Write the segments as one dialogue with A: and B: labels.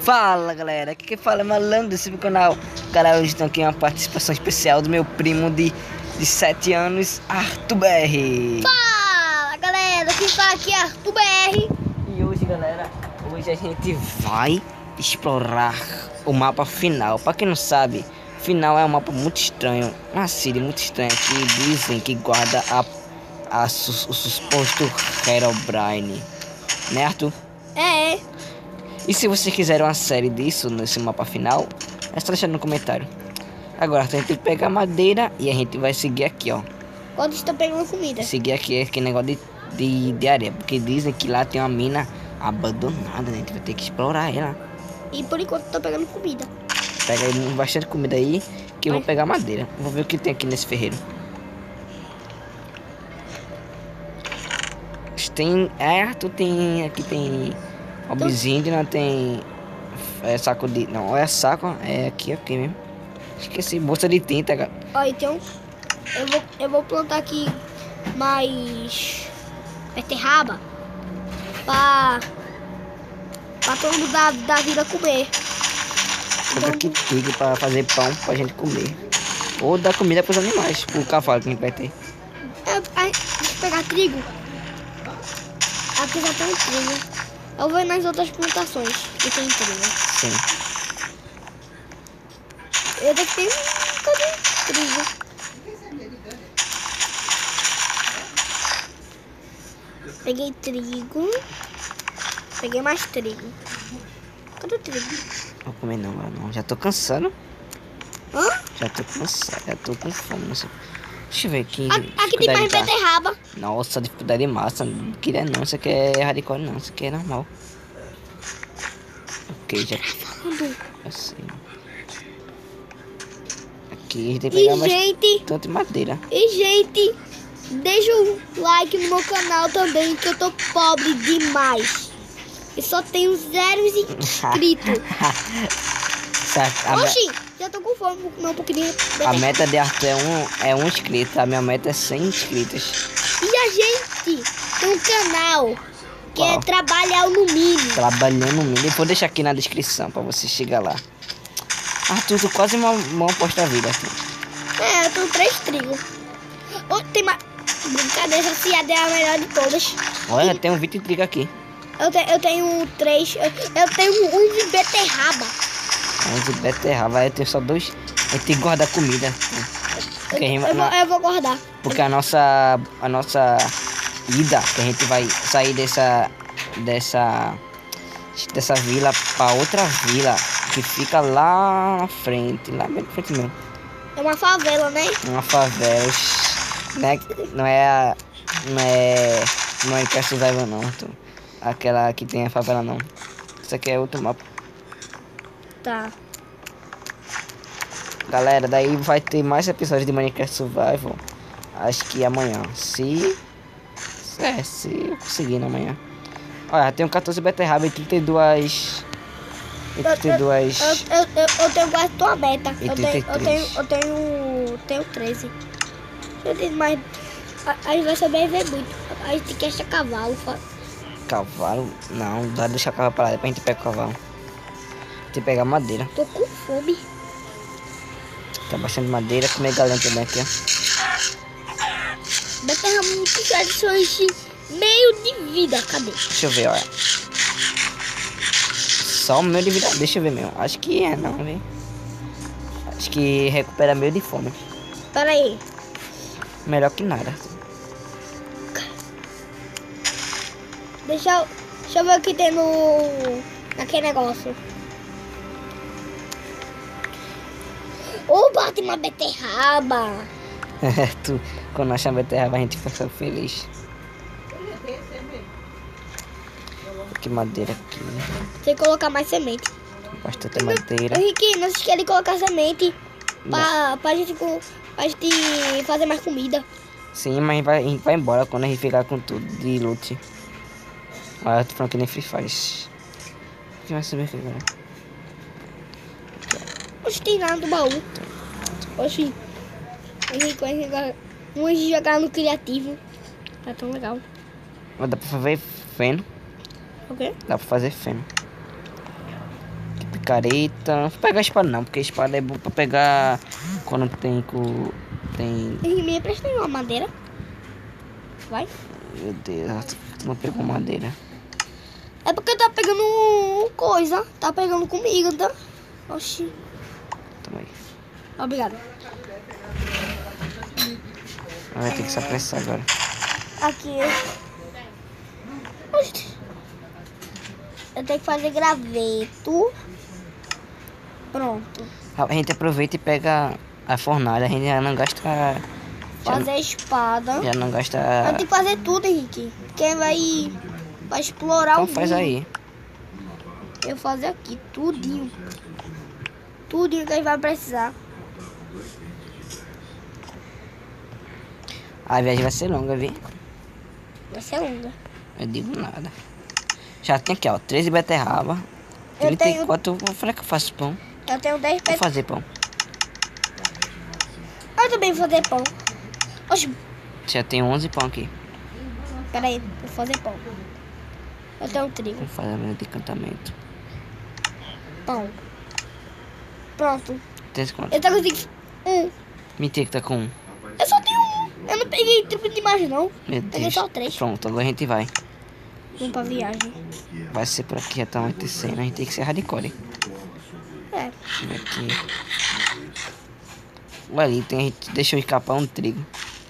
A: Fala galera, aqui quem fala é Malandro desse canal. Galera, hoje estão aqui uma participação especial do meu primo de 7 anos, Arthur BR.
B: Fala galera, quem fala aqui é Arthur BR.
A: E hoje galera, hoje a gente vai explorar o mapa final. Pra quem não sabe, final é um mapa muito estranho, uma city muito estranha que dizem que guarda o suposto Herobrine, né Arthur?
B: É.
A: E se você quiser uma série disso nesse mapa final, é só deixar no comentário. Agora a gente tem que pegar madeira e a gente vai seguir aqui, ó.
B: Quando estou pegando comida.
A: Seguir aqui aquele negócio de areia, porque dizem que lá tem uma mina abandonada, né? A gente vai ter que explorar ela.
B: E por enquanto estou pegando comida.
A: Pega aí bastante comida aí, que eu vou pegar madeira. Vou ver o que tem aqui nesse ferreiro. Tem... Arthur tem... Aqui tem... Obsidian, tem saco de... Não, é saco, é aqui mesmo. Esqueci, bolsa de tinta, cara.
B: Ó, então eu vou plantar aqui mais beterraba pra todo mundo da vila comer.
A: Então aqui tigre pra fazer pão pra gente comer. Ou dar comida pros animais, pro cavalo que a gente vai ter.
B: Deixa eu pegar trigo. Aqui já tem trigo. Eu vou nas outras plantações que tem trigo.
A: Sim.
B: Eu tenho trigo. Peguei trigo. Peguei mais trigo. Cadê o trigo?
A: Vou comer não. Já tô cansando.
B: Hã?
A: Já tô cansado, já tô com fome. Não sei. Deixa eu ver aqui.
B: Aqui tem mais beterraba.
A: Nossa, dificuldade massa. Não queria não, isso aqui é hardcore não, isso aqui é normal. Ok, já. Eu sei. Aqui a gente tem que pegar bastante madeira.
B: E gente, deixa o like no meu canal também, que eu tô pobre demais. E só tenho 0 inscritos. Oxi, já tô com fome, vou comer um pouquinho.
A: A meta de Arthur é um inscrito, a minha meta é 100 inscritos.
B: E a gente tem um canal que é Trabalhar no Milho.
A: Trabalhando no milho. Eu vou deixar aqui na descrição pra você chegar lá. Arthur, tu quase uma posta vida, Arthur.
B: É, eu tenho 3 trigos. Oh, tem mais. Brincadeira, essa ciada é a melhor de todas.
A: Olha, tem um 20 trigo aqui.
B: Eu tenho 3. Eu tenho 1 de beterraba.
A: 11 beterraba, eu tenho só 2. A gente tem que guardar comida.
B: Eu vou guardar.
A: Porque a nossa ida, que a gente vai sair dessa vila pra outra vila, que fica lá na frente, lá bem na frente mesmo.
B: É uma favela, né?
A: Uma favela. Não é Minecraft Survival não. Aquela que tem a favela não. Isso aqui é outro mapa.
B: Tá.
A: Galera, daí vai ter mais episódios de Minecraft Survival. Acho que amanhã. Se eu conseguir na manhã. Olha, tenho 14 beterraba e 32. E 32.
B: Eu tenho quase tua meta.
A: E
B: Eu tenho 13. Eu tenho mais. A gente vai sobreviver muito. A gente tem que achar cavalo.
A: Cavalo? Não, dá deixar o cavalo pra lá, depois a gente pega o cavalo. Tem que pegar madeira.
B: Tô com fome.
A: Tá bastante madeira, comer galinha também aqui, ó.
B: Beterraba muito tradições de meio de vida. Cadê?
A: Deixa eu ver, olha. Só meio de vida. Deixa eu ver mesmo. Acho que é, não, velho. Acho que recupera meio de fome.
B: Pera aí.
A: Melhor que nada.
B: Deixa eu ver o que tem naquele negócio. Oba, tem uma beterraba.
A: Quando achar beterraba a gente fica feliz. Que madeira aqui.
B: Tem que colocar mais semente.
A: Bastante madeira.
B: Henrique, nós queremos colocar semente pra gente fazer mais comida.
A: Sim, mas a gente vai embora quando a gente ficar com tudo de loot. Olha, eu tô falando que nem Free Fire. O que vai saber aqui agora?
B: Oxe, tem nada no baú. Oxe, vamos jogar no criativo. Tá tão legal.
A: Dá pra fazer feno.
B: O quê?
A: Dá pra fazer feno. picareta. Não vou pegar a espada não, porque a espada é boa pra pegar quando tem
B: E me empresta uma madeira. Vai.
A: Meu Deus, tu não pegou madeira.
B: É porque tá pegando coisa. Tá pegando comida, tá? Oxi.
A: Toma aí.
B: Obrigado.
A: Vai ter que se apressar agora.
B: Aqui. Oxi. Eu tenho que fazer graveto. Pronto.
A: A gente aproveita e pega a fornalha, a gente já não gasta.
B: Fazer a espada.
A: Já não gasta.
B: Eu tenho que fazer tudo, Henrique. Porque vai explorar
A: Então
B: o
A: faz
B: mundo.
A: aí.
B: Eu vou fazer aqui tudinho. Tudinho que a gente vai precisar.
A: A viagem vai ser longa, viu?
B: Vai ser longa.
A: Eu digo nada. Já tem aqui, ó, 13 beterraba.
B: Eu
A: 34. Vou falar que eu faço pão.
B: Eu tenho 10
A: Vou
B: pés.
A: fazer pão.
B: Eu também vou fazer pão. Oxi,
A: Já tem 11 pão aqui.
B: peraí, vou fazer pão. Eu tenho trigo.
A: Vou fazer a minha de encantamento.
B: Pão. Pronto.
A: Tem quanto?
B: Eu tô conseguindo
A: Mentira que tá com 1.
B: Eu só tenho um. Eu não peguei trigo demais, não.
A: Meu
B: Peguei
A: Deus.
B: só 3.
A: Pronto, agora a gente vai.
B: Vamos pra viagem.
A: Vai ser por aqui, já tá anoitecendo. A gente tem que ser hardcore.
B: É.
A: Vem aqui. Olha ali, tem, a gente deixou escapar um trigo.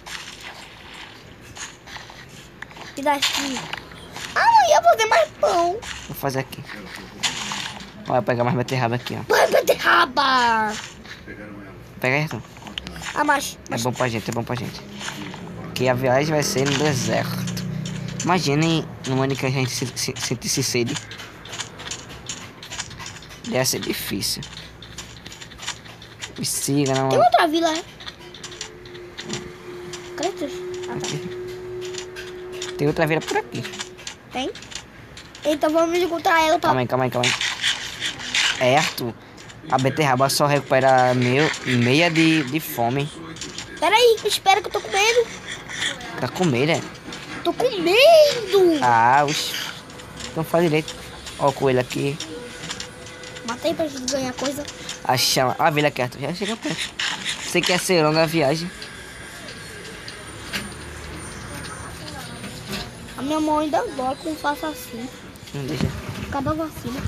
B: Me dá assim. Ah, não ia fazer mais pão.
A: Vou fazer aqui. Vai pegar mais beterraba aqui, ó.
B: Vai, beterraba.
A: Pega aí, Arthur.
B: Ah, mas
A: É bom pra gente, é bom pra gente. Que a viagem vai ser no deserto. Imaginem no ano que a gente sentisse sede. Deve ser difícil. Me siga, não.
B: tem outra vila, né? Cadê tu? Ah, tá.
A: Aqui. Tem outra vila por aqui.
B: Tem? Então vamos encontrar ela pra...
A: Calma aí. É, Arthur. A beterraba só recupera meia de fome.
B: Peraí, espera que eu tô comendo.
A: Tá com medo, é?
B: Tô comendo.
A: Ah, oxi. Então faz direito. Ó o coelho aqui.
B: Matei pra gente ganhar coisa.
A: A chama. A vila aqui, Arthur. Já chega perto. Você quer ser longa a viagem?
B: A minha mão ainda dói quando faço assim.
A: Não deixa.
B: Cadê a vacina?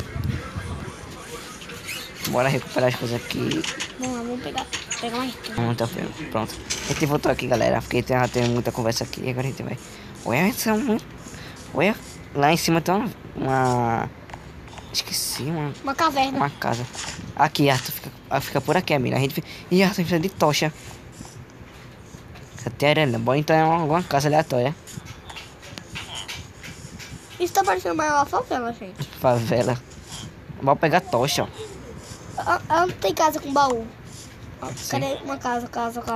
A: Bora recuperar as coisas aqui.
B: Vamos lá, vamos pegar mais tudo.
A: Vamos tá pronto. A gente voltou aqui, galera. Porque tem muita conversa aqui. E agora a gente vai. Olha, são muito. Olha, lá em cima tem uma. Esqueci,
B: Uma caverna.
A: uma casa. Aqui, Arthur. Fica por aqui, amiga. A gente. Ih, Arthur precisa de tocha. Até aranha. Bom, então é alguma casa aleatória.
B: Isso tá parecendo mais uma favela, gente.
A: Favela. Vamos pegar tocha, ó.
B: Ela não tem casa com baú. Ó,
A: Sim.
B: cadê uma casa?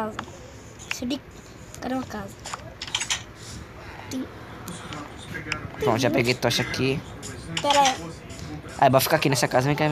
B: Cadê uma casa?
A: Pronto, já peguei tocha aqui.
B: Pera aí.
A: Aí, bora ficar aqui nessa casa. Vem cá.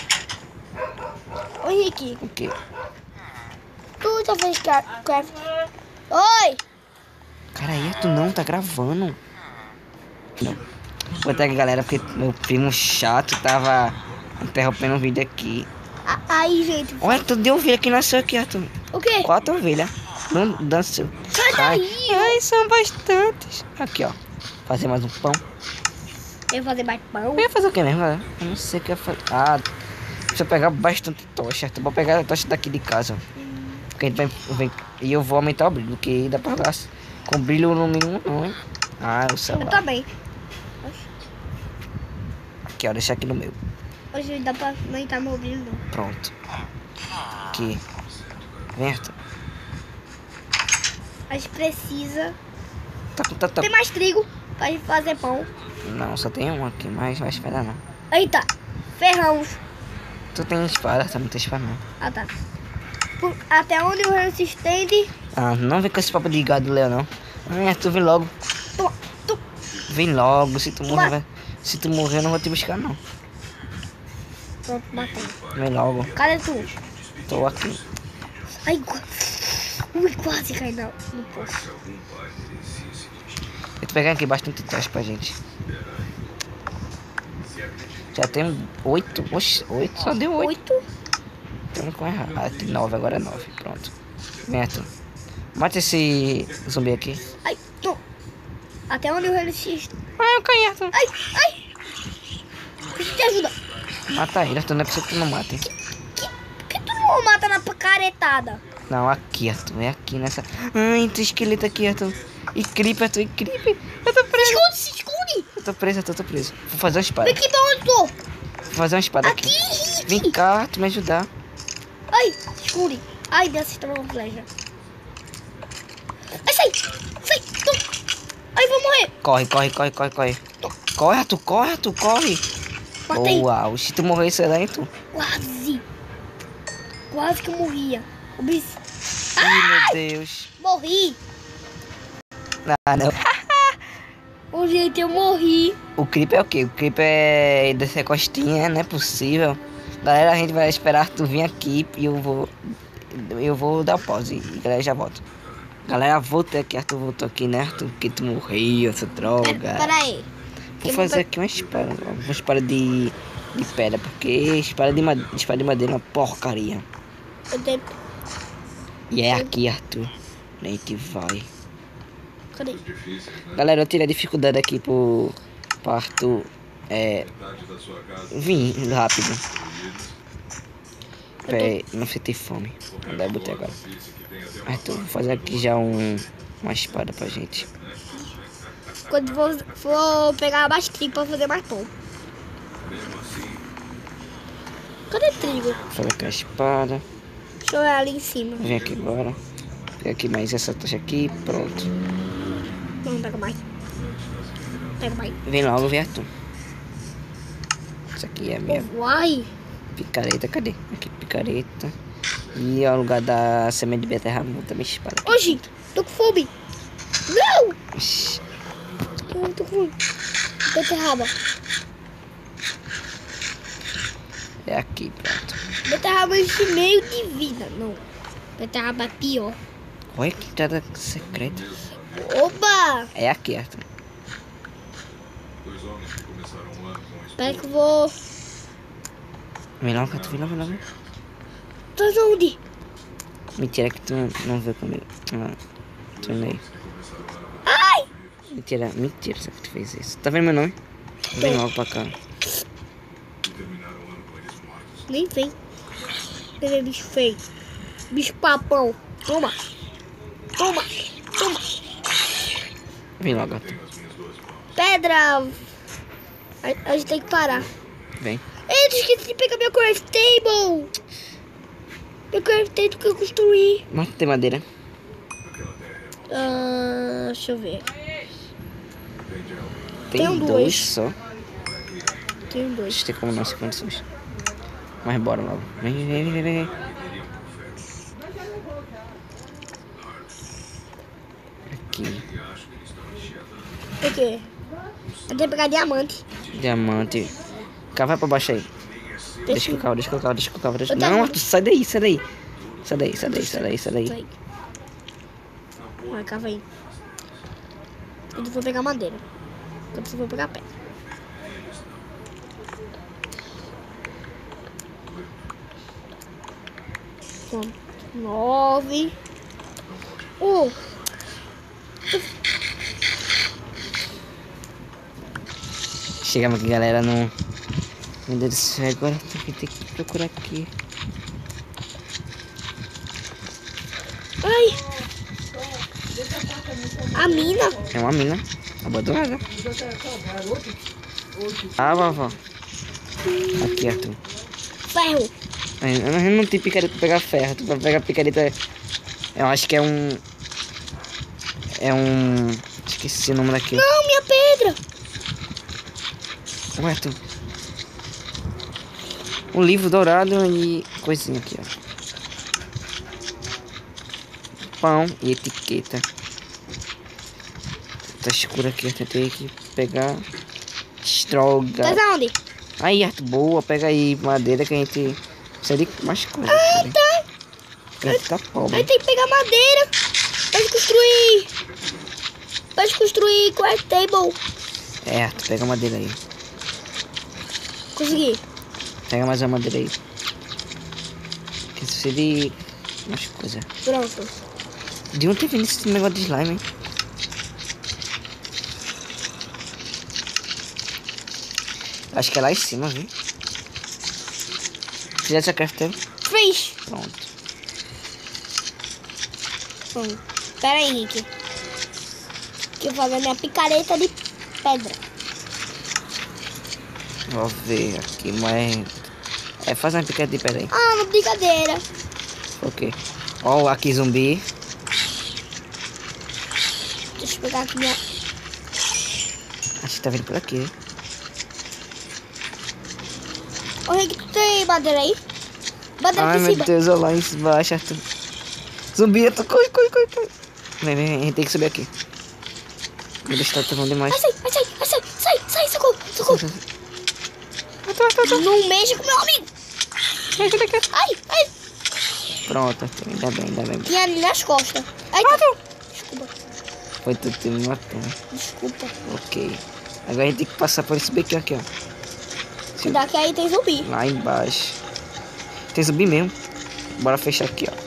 B: Ô, Henrique,
A: O quê?
B: tu já fez craft? Oi!
A: Cara, aí, tu não tá gravando. Não. Vou até aqui, galera, porque meu primo chato tava interrompendo o vídeo aqui.
B: Aí, gente.
A: Olha, tu deu ovelha que nasceu aqui, Arthur.
B: O quê?
A: 4 ovelhas. Não dançou.
B: Sai daí!
A: Ai, são bastantes. Aqui, ó. Fazer mais um pão.
B: Eu vou fazer mais pão.
A: Eu ia fazer o que mesmo, galera? Eu não sei o que eu ia fazer. Ah, precisa pegar bastante tocha, Arthur. Vou pegar a tocha daqui de casa, ó. Porque a gente vai... E eu vou aumentar o brilho, porque dá pra lá. Com brilho no mínimo não, hein? Ah, o
B: Eu
A: celular.
B: também.
A: Aqui, ó. Deixar aqui no meu.
B: Hoje dá pra aumentar meu brilho, não.
A: Pronto. Aqui. Vem, Arthur.
B: A gente precisa...
A: Tá.
B: Tem mais trigo pra gente fazer pão.
A: Não, só tem um aqui, mas vai esperar não.
B: Eita! Ferramos.
A: Tu tem espada, tu não tem espada não.
B: Ah, tá. Até onde o reino se estende...
A: Ah, não vem com esse papo de gado, Léo, não. Ah, tu vem logo.
B: Tu.
A: Vem logo, se tu morrer,
B: Mas-
A: se tu morrer eu não vou te buscar não.
B: Pronto, matei.
A: Vem logo.
B: Cadê tu?
A: Tô aqui.
B: Ai, ui, quase cai no poço.
A: Eu tô pegando aqui bastante tocha pra gente. Já tem 8. Oxe, 8, só deu 8.
B: 8.
A: Tem um com errado. Aqui 9, agora é 9. Pronto. Vem, Arthur. Mata esse zumbi aqui.
B: Ai, não. Até onde eu resisto.
A: Ai, eu caí, Arthur.
B: Ai, ai. Preciso de ajuda.
A: Mata ele, Arthur. Não é possível que tu não mate.
B: Por que tu não mata na caretada?
A: Não, aqui, Arthur. É aqui nessa. Ai, tem esqueleto aqui, Arthur. E creeper, Arthur. E creeper. Eu tô preso.
B: Se esconde.
A: Eu tô preso, Arthur. Tô preso. Vou fazer uma espada.
B: Vem aqui pra onde eu tô.
A: Vou fazer uma espada aqui.
B: Aqui.
A: Vem cá, tu me ajudar.
B: Ai, se esconde. Ai, Deus, você tomou uma flecha. Ai, sai. Sai. Toma. Ai, vou morrer.
A: Corre. Corre, Arthur. Corre.
B: Matei.
A: Boa. Se tu morrer, isso é tu.
B: Quase. Quase que eu morria. O bicho.
A: Ai, meu Deus.
B: Morri.
A: Ah, não.
B: Ô, gente, eu morri.
A: O creeper é o quê? O creeper é descer a costinha, não é possível. Galera, a gente vai esperar tu vir aqui e eu vou dar pause e galera já volto. Galera, voltei aqui, Arthur voltou aqui, né, Arthur? Porque tu morreu, essa droga.
B: Pera aí.
A: Vou fazer aqui uma espada de pedra, porque espada de madeira é uma porcaria.
B: Eu tenho...
A: E é aqui, Arthur. A gente vai.
B: Cadê?
A: Galera, eu tirei a dificuldade aqui pro Arthur vir rápido. Peraí, não sei ter fome. Daí botei agora. Arthur, vou fazer aqui já uma espada pra gente.
B: Quando for pegar mais trigo pra fazer mais pão. Cadê trigo?
A: Vou fazer aqui a espada.
B: Deixa eu olhar ali em cima.
A: Vem aqui agora. Pega aqui mais essa tocha aqui. Pronto.
B: Não, pega mais. Pega mais.
A: Vem logo, vem, Arthur. Isso aqui é a minha
B: Uai.
A: picareta. Cadê? Aqui, picareta. E ao lugar da semente de beterraba, vou também espada aqui.
B: Hoje, tô com fome. Não!
A: Ixi.
B: Tô com fome. Beterraba.
A: É aqui, pronto.
B: Beterraba enche meio de vida. Não. Beterraba é pior.
A: Olha que entrada secreta.
B: Opa!
A: É aqui, Arthur.
B: Espera que eu vou...
A: Vem logo, Arthur. Vem logo.
B: Tá onde?
A: Mentira que tu não veio comigo. Ah, tu nem.
B: Ai!
A: Mentira, só que tu fez isso. Tá vendo meu nome? Vem logo pra cá.
B: Nem vem. Ele é bicho feio. Bicho papão. Toma.
A: Vem logo, Arthur.
B: Pedra. A gente tem que parar.
A: Vem.
B: Ei, eu esqueci de pegar meu craft table. Meu craft table que eu construí.
A: Mas tem madeira.
B: Deixa eu ver.
A: Tem
B: Tenho
A: dois
B: dois.
A: só.
B: Tem dois.
A: Deixa eu ter como nossas condições. Mas bora logo. Vem. Aqui.
B: O quê? Eu tenho que pegar diamante.
A: Diamante. Cá, vai pra baixo aí. Deixa com calma.
B: Eu
A: Não,
B: tava-
A: Arthur, sai daí. Sai daí.
B: Sai. Vai, cá, vem. Eu vou pegar madeira. Eu vou pegar pedra. Pronto. 9.
A: Chegamos aqui, galera, no... Meu Deus do céu, agora tem que procurar aqui.
B: Ai! A mina.
A: É uma mina abandonada. Ah, vovó. Aqui, Arthur.
B: Ferro.
A: Eu não tenho picareta pra pegar ferro. Pra pegar picareta, eu acho que é um... Esqueci o nome daquilo.
B: Não, minha pedra.
A: Ué, Arthur. Um livro dourado e coisinha aqui, ó. Pão e etiqueta. Tá escuro aqui, eu tentei aqui pegar. Estroga.
B: Tá onde?
A: Aí, Arthur, boa, pega aí madeira que a gente precisa de mais coisa.
B: Ai, tá.
A: A gente tá pobre.
B: Aí tem que pegar madeira. Pode construir craft table.
A: É, Arthur, pega madeira aí.
B: Consegui.
A: Pega mais uma madeira aí. Esqueci de umas coisas.
B: Pronto.
A: De onde teve esse negócio de slime, hein? Acho que é lá em cima, viu? Fizesse a crafter?
B: Fiz.
A: Pronto.
B: Pera aí, Henrique. Que eu vou fazer a minha picareta de pedra.
A: Vou ver aqui, mas... É, faz uma picareta de pedra aí.
B: Ah, uma brincadeira.
A: Ok. Ó, aqui zumbi.
B: Deixa eu pegar aqui minha...
A: Acho que tá vindo por aqui, hein?
B: Ô, Henrique, tu tem madeira aí? Madeira
A: Ai,
B: aqui em
A: meu
B: cima.
A: Deus, olha lá embaixo, Arthur. Zumbi, Arthur, corre. Vem, a gente tem que subir aqui. Meu Deus, tá bom demais.
B: Sai, socorro. Não mexa com meu amigo. Ai.
A: Pronto, Arthur, ainda bem.
B: Tinha ali nas costas. Ai, tá. Desculpa.
A: Foi tu que me matou.
B: Desculpa.
A: Ok. Agora a gente tem que passar por esse bequinho aqui, ó.
B: Cuidado que aí tem zumbi.
A: Lá embaixo. Tem zumbi mesmo. Bora fechar aqui, ó.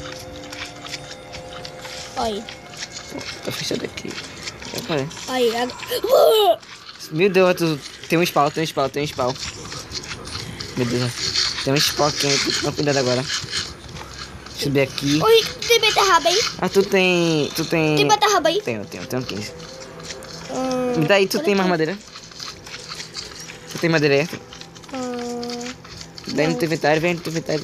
B: Aí.
A: Tá fechado aqui. Olha.
B: Aí.
A: Meu Deus, Arthur, tem um spawn. Meu Deus, tem um spawn aqui, tem que tomar cuidado agora. Subir aqui.
B: Oi, tem beterraba aí?
A: Ah, tu tem...
B: Tem beterraba aí?
A: Tenho 15. Me dá aí, tu tem mais madeira? Tu tem madeira aí, Arthur? Daí no teu inventário, vem no teu inventário.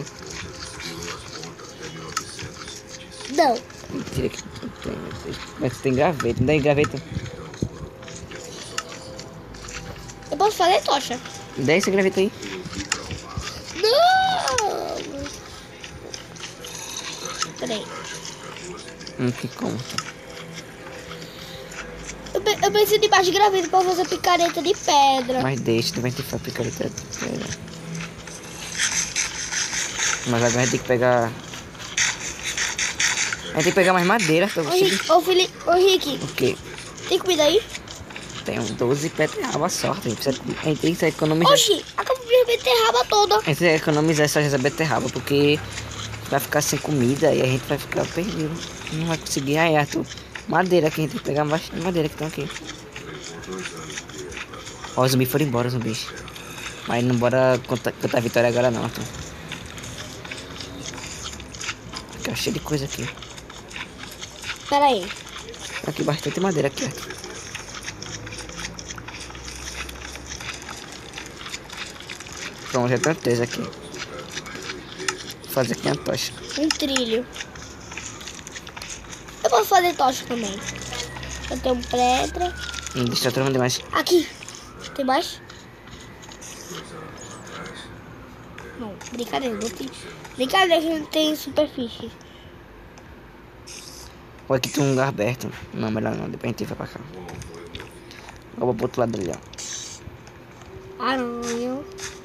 B: Não.
A: Mentira que tu tem. Mas tu tem graveta, me dá aí graveta.
B: Eu posso fazer tocha?
A: Me dá essa graveta aí.
B: Não. Peraí.
A: Que conta.
B: Eu preciso de mais de graveta pra fazer picareta de pedra.
A: Mas deixa, tu vai ter que fazer picareta de pedra. Mas agora a gente tem que pegar... A gente tem que pegar mais madeira. Pra você...
B: Ô, Rick,
A: O quê?
B: tem comida aí?
A: Tem uns 12 beterraba só. A gente tem que economizar.
B: Oxi, acabou de beterraba toda.
A: A gente tem que economizar essa beterraba, porque vai ficar sem comida e a gente vai ficar perdido. Não vai conseguir. Aí, Arthur, madeira aqui, a gente tem que pegar bastante madeira que estão aqui. Ó, os zumbis foram embora, os zumbis. Mas não bora contar a vitória agora não, Arthur. Fica cheio de coisa aqui.
B: Pera aí.
A: Aqui bastante madeira aqui, Arthur. Pronto, já tem 3 aqui. Vou fazer aqui uma tocha.
B: Um trilho. Eu posso fazer tocha também. Eu tenho pedra.
A: Deixa eu tomar demais.
B: Aqui. Tem mais? Não, brincadeira. Não tem... Brincadeira que não tem superfície.
A: Olha, aqui tem um lugar aberto. Não, melhor não. Depois a gente vai pra cá. Eu vou pro outro lado ali, ó.
B: Aranha.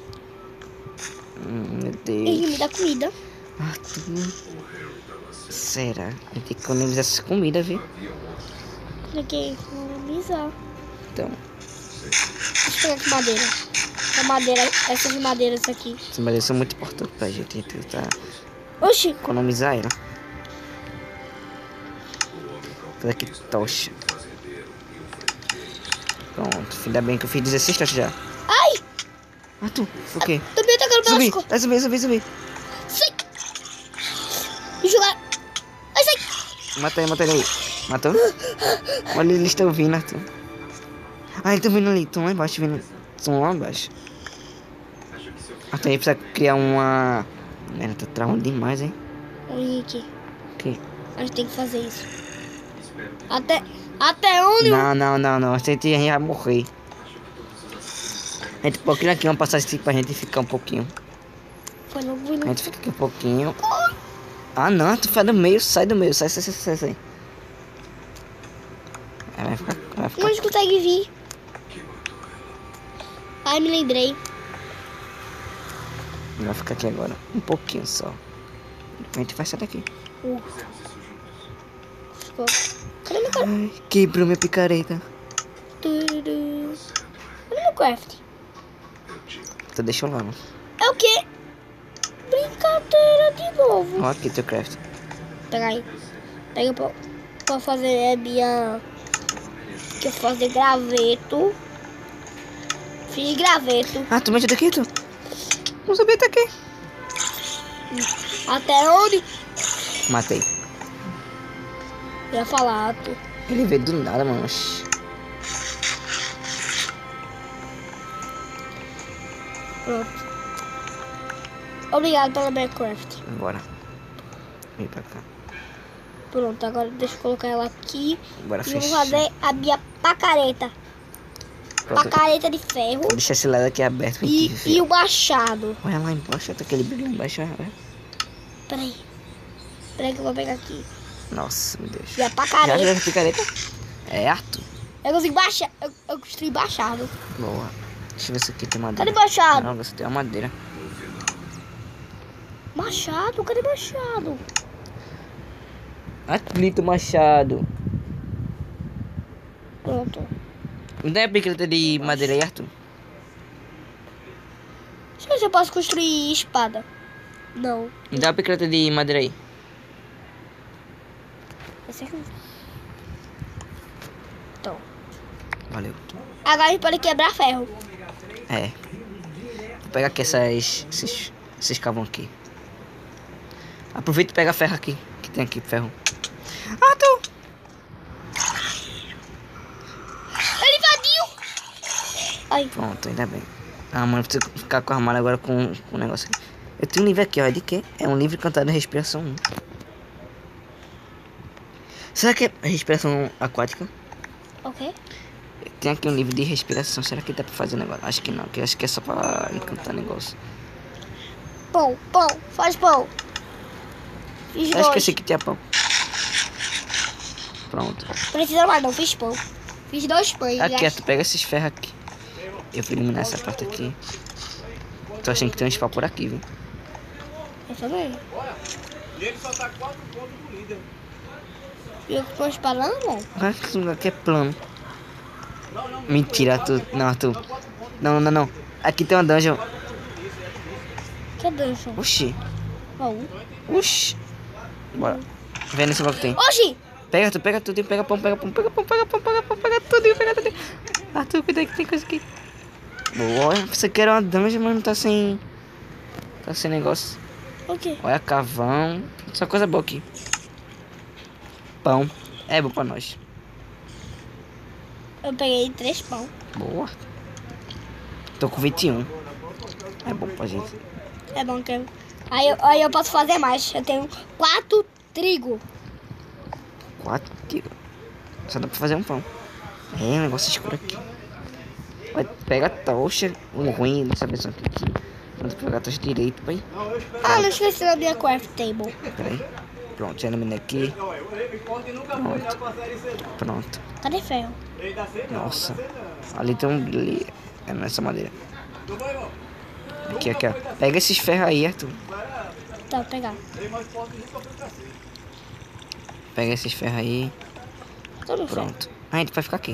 A: Meu Deus.
B: Ele me dá comida.
A: Arthur. Será? A gente tem que economizar essas comidas, viu?
B: Pra que economizar?
A: Então,
B: Deixa eu pegar aqui madeira. A madeira, essas madeiras aqui.
A: essas madeiras são muito importantes pra gente. A gente tentar
B: Oxi.
A: economizar ela. Fazer aqui tocha. Pronto. Ainda bem que eu fiz 16 tochas já.
B: Ai!
A: Arthur, o quê?
B: Também atacando pelas
A: Zumbi!
B: costas.
A: Zumbi!
B: Sai! Me jogar. Ai, sai!
A: Mata ele aí. Matou? Olha, eles estão vindo, Arthur. Ah, eles estão vindo ali. Estão lá embaixo, vindo. Estão lá embaixo. Arthur, a gente precisa criar uma... Ela tá travando demais, hein?
B: Ô, Henrique,
A: O quê?
B: a gente tem que fazer isso. Até onde?
A: Não. A gente vai morrer. A gente pode criar aqui uma passagem pra gente ficar um pouquinho.
B: Foi no
A: A gente fica aqui um pouquinho. Ah, não. Tu vai do meio. Sai do meio. Sai. Vai ficar...
B: Como a gente consegue vir? Ai, me lembrei.
A: Vai ficar aqui agora. Um pouquinho só. A gente vai sair daqui.
B: Ficou. Cadê meu cara?
A: Ai, quebrou minha picareta.
B: Cadê meu craft?
A: tu deixou lá, não?
B: É o quê? Brincadeira de novo.
A: Ó, aqui teu craft.
B: Pega aí. Pega pra fazer minha... Que eu fazer graveto. Fiz graveto.
A: Ah, tu me ajuda aqui, tu? Não sabia até aqui.
B: Até onde?
A: Matei.
B: Eu ia falar, tu.
A: Ele veio do nada, mano.
B: Pronto. Obrigado pela Minecraft.
A: Bora. Vem pra cá.
B: Pronto, agora deixa eu colocar ela aqui.
A: Bora
B: E vou
A: fechar.
B: fazer a minha pacareta.
A: Pronto.
B: Pacareta de ferro.
A: Vou deixar esse lado aqui aberto. pra gente ver.
B: E o machado.
A: Olha lá embaixo, tá aquele brilho embaixo. Olha.
B: Peraí. Peraí que eu vou pegar aqui.
A: Nossa, meu Deus.
B: E a pacareta.
A: Já viu a picareta? É, Arthur.
B: Eu consigo baixar. Eu construí machado.
A: Boa. Deixa eu ver se aqui tem madeira.
B: Cadê machado?
A: Não, você tem uma madeira.
B: Machado? Cadê machado?
A: Atlito Machado.
B: Pronto.
A: Não tem a picareta de madeira aí, Arthur?
B: Deixa eu ver se eu posso construir espada. Não.
A: Me dá a picareta de madeira aí.
B: Esse aqui. Então.
A: Valeu.
B: Agora a gente pode quebrar ferro.
A: É. Vou pegar aqui esses carvão aqui. Aproveita e pega ferro aqui. Que tem aqui ferro. Ah, tu!
B: Ele invadiu! Ai,
A: Pronto, ainda bem. Ah, mano, preciso ficar com o armário agora com o negócio aqui. Eu tenho um livro aqui, ó. É de quê? É um livro cantado de respiração 1. Será que é respiração aquática?
B: ok.
A: Tem aqui um livro de respiração. Será que dá pra fazer negócio? Acho que não, que acho que é só pra encantar negócio.
B: Pão, faz pão. Fiz
A: Eu
B: dois.
A: esqueci que tinha pão. Pronto.
B: Precisa mais não, fiz pão. Fiz 2 pães.
A: Aqui,
B: já.
A: tu pega esses ferros aqui. Eu vou eliminar essa parte aqui. Tô achando que tem um spawn por aqui, viu?
B: Eu também.
C: E ele só tá 4 pontos do líder.
B: E eu tô esperando, não?
A: Olha que esse lugar aqui é plano. Mentira, Arthur. Não, Arthur. Não. Aqui tem uma dungeon.
B: Que dungeon?
A: Oxi.
B: Bom.
A: Oxi. Bora. Vem nesse bloco que tem.
B: Oxi!
A: Pega tudo, pega tudo, pega pão, pega tudo. Arthur, cuidado que tem coisa aqui. Boa, você quer uma dungeon, mas não tá sem... Tá sem negócio.
B: O quê?
A: Olha, cavão. Só coisa boa aqui. Pão. É bom pra nós.
B: Eu peguei 3 pão.
A: Boa. Tô com 21. É bom pra gente.
B: É bom que aí eu posso fazer mais. Eu tenho 4 trigo.
A: 4 tiros. Só dá pra fazer um pão. É, um negócio escuro aqui. Vai, pega a tocha. O ruim dessa versão aqui. Vamos pegar a tocha direito, pai.
B: Ah, não esqueci da minha craft table.
A: Pera aí. Pronto, já eliminei aqui. Pronto.
B: Cadê ferro?
A: Nossa. Ali tem um... Ali. É nessa madeira. Aqui, ó. Pega esses ferros aí, Arthur.
B: Tá, vou pegar.
A: Pega esses ferros aí.
B: Todo ferro.
A: Pronto. A gente vai ficar aqui.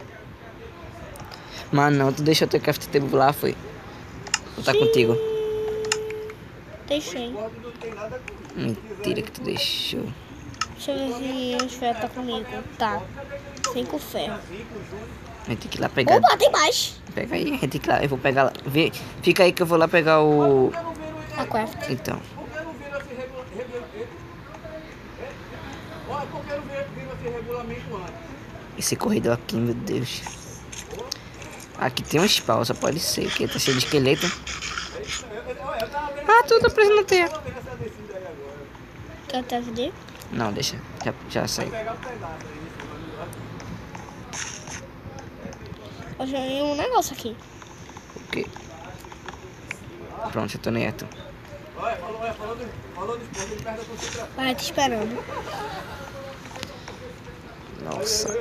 A: Mas não, tu deixou teu craft table lá, foi? Ou tá contigo?
B: Deixei.
A: Mentira que tu deixou.
B: Deixa eu ver se os ferros tá comigo. Tá. 5 ferros.
A: A gente tem que ir lá pegar.
B: Opa, tem mais.
A: Pega aí, a gente tem que ir lá. Eu vou pegar lá. Vê. Fica aí que eu vou lá pegar o...
B: A craft.
A: Então.
C: Olha, eu quero ver esse regulamento antes.
A: Esse corredor aqui, meu Deus. Aqui tem um spawn, só pode ser. Que tá cheio de esqueleto. Ah, tudo preso na terra.
B: Quer até ver?
A: Não, deixa. Já saiu.
B: Eu joguei um negócio aqui.
A: O quê? Pronto, eu tô neto.
B: Vai, te esperando.
A: Nossa.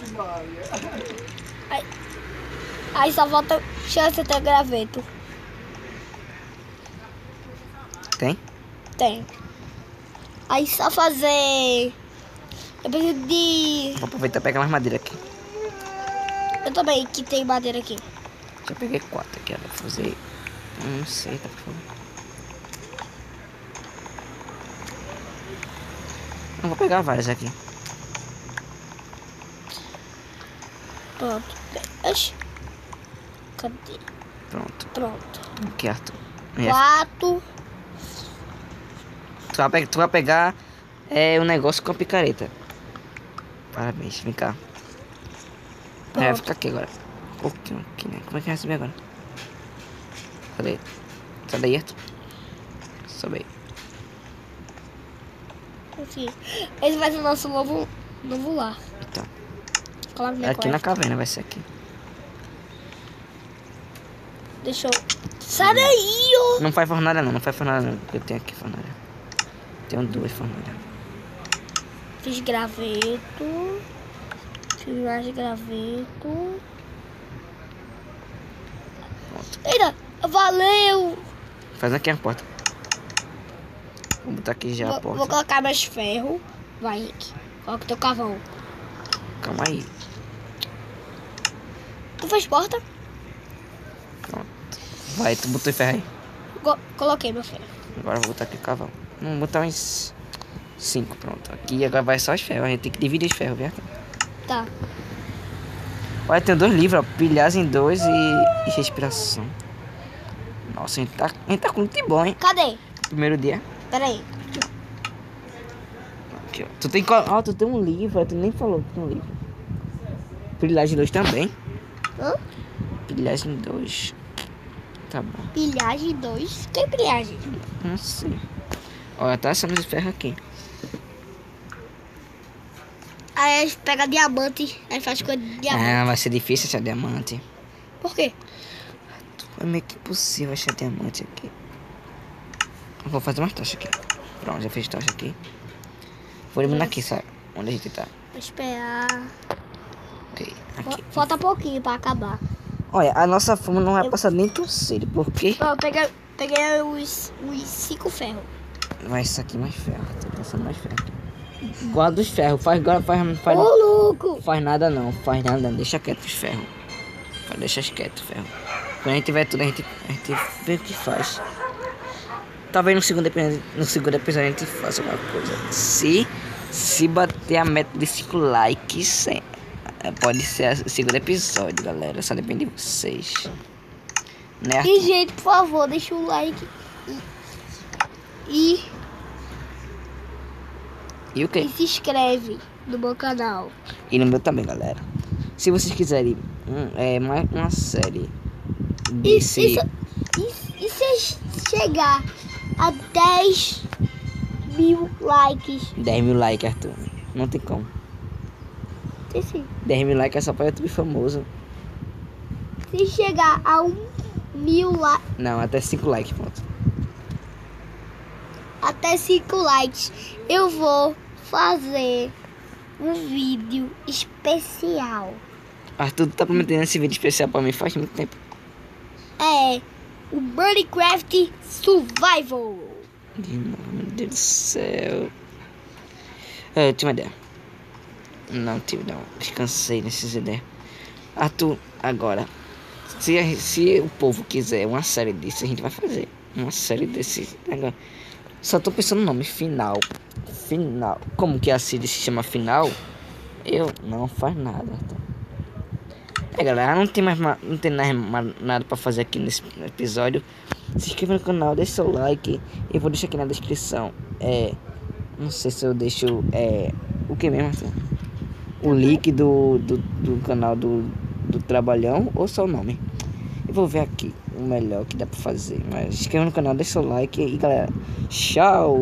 B: Aí só falta chance até graveto.
A: Tem?
B: Tem. Aí só fazer... Eu preciso de...
A: Vou aproveitar e pegar mais madeira aqui.
B: Eu também, que tem madeira aqui.
A: Já peguei 4 aqui, ó. Vou fazer Não sei, tá por favor. Eu vou pegar várias aqui.
B: Pronto. Oxi. Cadê?
A: Pronto.
B: Pronto.
A: Aqui, Arthur.
B: 4.
A: Tu vai pegar um negócio com a picareta. Parabéns, vem cá.
B: Pronto.
A: Fica aqui agora. Um pouquinho aqui, né? Como é que vai subir agora? Cadê? Sai daí, Arthur. Sobe aí.
B: Assim. Esse vai ser o nosso novo lar.
A: Então,
B: Coloca minha
A: aqui na
B: quest.
A: caverna vai ser aqui.
B: Deixa eu... Sai daí, ó.
A: Não faz fornalha não, não faz fornalha não. Eu tenho aqui fornalha. Tenho 2 fornalhas.
B: Fiz graveto. Fiz mais graveto. Eita, valeu.
A: Faz aqui a porta. Vou botar aqui já a
B: Vou
A: porta.
B: colocar meus ferros. Vai, Rick. Coloca teu cavão.
A: Calma aí.
B: Tu fez porta?
A: Pronto. Vai, tu botou ferro aí.
B: Coloquei meu ferro.
A: Agora eu vou botar aqui o cavão. Vamos botar uns 5, pronto. Aqui agora vai só os ferros. A gente tem que dividir os ferros, viu?
B: Tá.
A: Olha, tem 2 livros, ó. Pilhagem 2 e respiração. Nossa, a gente tá com muito bom, hein?
B: Cadê?
A: Primeiro dia.
B: Pera aí.
A: Aqui, ó. Tu tem um livro, tu nem falou que tem um livro. Pilhagem 2 também.
B: Hã?
A: Pilhagem 2. Tá bom.
B: Pilhagem 2. Que pilhagem?
A: Não sei. Olha, tá achando esse ferro aqui.
B: Aí a gente pega diamante. Aí faz coisa de diamante.
A: Ah, vai ser difícil achar diamante.
B: Por quê?
A: É meio que impossível achar diamante aqui. Eu vou fazer umas tochas aqui. Pronto, já fiz tocha aqui. Vou eliminar aqui, sabe? Onde a gente tá.
B: Vou esperar.
A: Ok, aqui.
B: Falta pouquinho pra acabar.
A: Olha, a nossa fome não vai passar nem tão cedo, porque...
B: Ó, eu peguei os 5 ferros.
A: Vai isso aqui mais ferro. Tô passando mais ferro. Guarda os ferros. Faz
B: Ô, louco!
A: faz nada não. Faz nada não. Deixa quieto os ferros. Deixa quieto o ferro. Quando a gente tiver tudo, a gente vê o que faz. Talvez no segundo episódio a gente faça alguma coisa. Se bater a meta de 5 likes, pode ser o segundo episódio, galera. Só depende de vocês. Né?
B: E, gente, por favor, deixa o like. E
A: E o quê?
B: se inscreve no meu canal.
A: E no meu também, galera. Se vocês quiserem uma série
B: E se chegar a 10 mil likes?
A: 10 mil likes, Arthur. Não tem como.
B: Tem sim.
A: 10 mil likes é só pra YouTube famoso.
B: Se chegar a 1 mil likes,
A: Não, até 5 likes, pronto.
B: até 5 likes, eu vou fazer um vídeo especial.
A: Arthur tá prometendo esse vídeo especial pra mim faz muito tempo.
B: É o Minecraft Survival.
A: De novo, meu Deus do céu. Eu tive uma ideia. Não tive não. Descansei nessas ideias. Arthur, agora. Se o povo quiser uma série disso, a gente vai fazer. Uma série desse negócio. Só tô pensando no nome. Final. Como que a série se chama Final? Eu não faz nada, Arthur. Galera, não tem nada pra fazer aqui nesse episódio. Se inscreva no canal, deixe seu like. Eu vou deixar aqui na descrição. Não sei se eu deixo o que mesmo, Arthur? O link do canal do Trabalhão ou só o nome. Eu vou ver aqui o melhor que dá pra fazer. Mas se inscreva no canal, deixe seu like. E galera, tchau.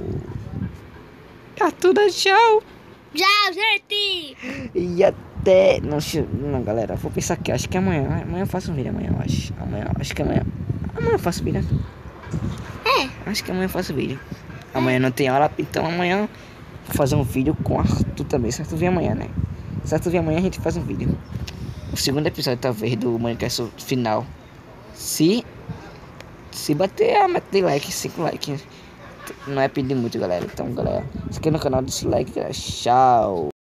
A: Arthur, tchau.
B: Tchau, gente!
A: E até... Não, galera, vou pensar aqui. Acho que amanhã eu faço um vídeo. Acho que amanhã eu faço vídeo. Acho que amanhã eu faço vídeo. Amanhã não tem aula, então amanhã vou fazer um vídeo com o Arthur também. Se Arthur vir amanhã, né? Se Arthur vir amanhã, a gente faz um vídeo. O segundo episódio, talvez, do Minecraft final. Se bater a meta de like, 5 likes. Não é pedir muito, galera. Então, galera, se inscreva no canal, deixa o like, galera. Tchau.